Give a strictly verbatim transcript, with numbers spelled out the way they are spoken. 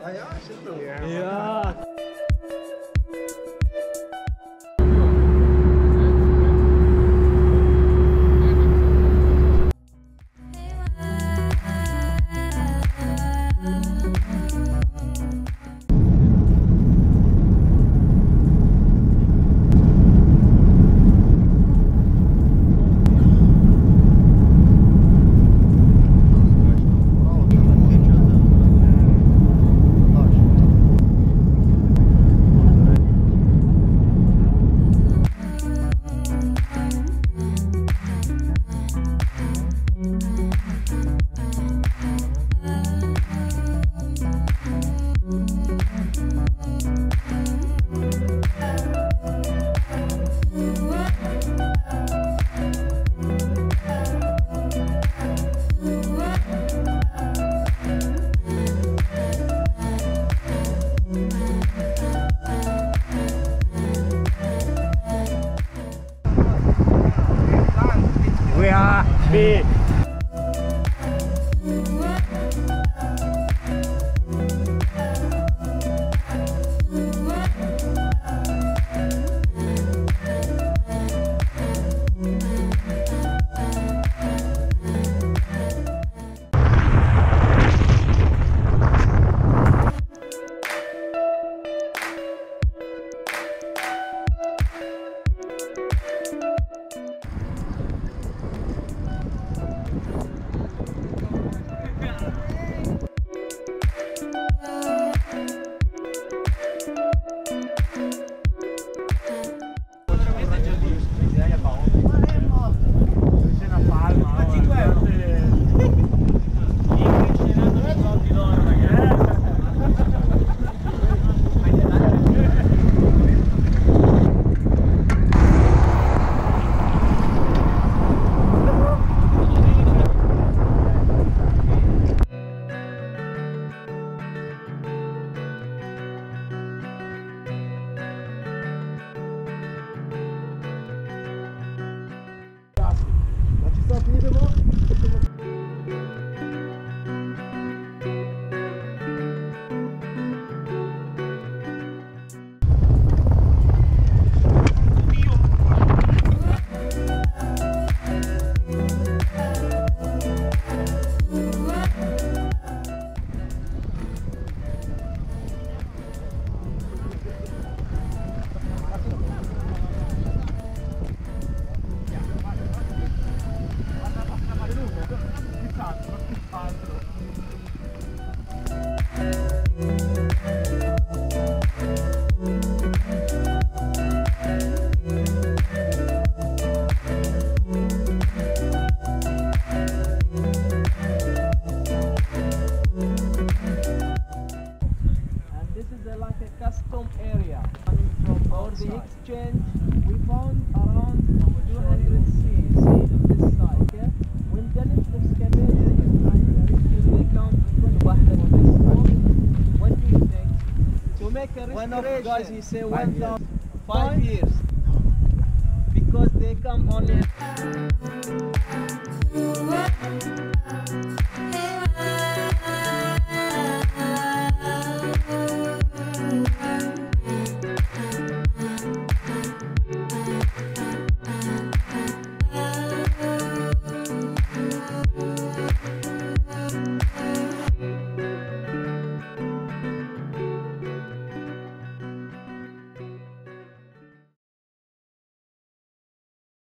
Ah ja, is het zo? Ja. Ja. We are big. Custom area for the exchange. We found around two hundred C's on this side. Okay? When done excavation, they come to Bahrain. What do you think? To make a one of the guys, he say one thousand five years because they come only.